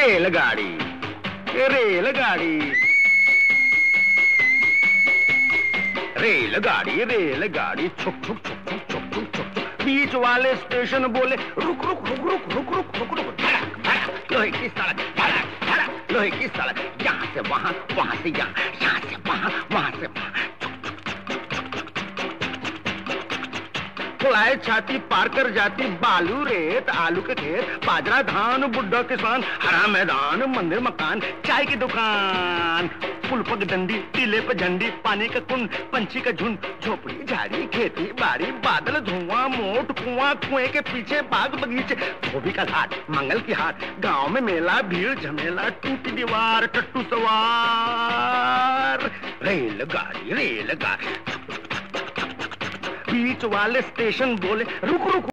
रेलगाड़ी रेलगाड़ी रेलगाड़ी रेलगाड़ी छुक छुक छुक छुक छुक छुक छुक छुक। बीच वाले स्टेशन बोले रुक रुक रुक रुक रुक रुक रुक रुक। धड़क धड़क लोहे की सड़क, धड़क धड़क लोहे की सड़क। यहाँ से वहाँ, वहाँ से यहाँ, यहाँ से वहाँ, वहाँ से वहाँ। फुलाए छाती पार कर जाती बालू रेत आलू के खेत, बाजरा धान बुड्ढा किसान, हरा मैदान मंदिर मकान, चाय की दुकान, पुल पग डंडी, टीले पे झंडी, पानी का कुंड, पंछी का झुंड, झोपड़ी झाड़ी खेती बाड़ी, बादल धुआं मोट कुआं, कुएं के पीछे बाग बगीचे, धोबी का घाट मंगल की हाट, गांव में मेला भीड़ झमेला, टूटी दीवार टट्टू सवार। रेलगाड़ी रेलगाड़ी। बीच वाले स्टेशन बोले रुक रुक।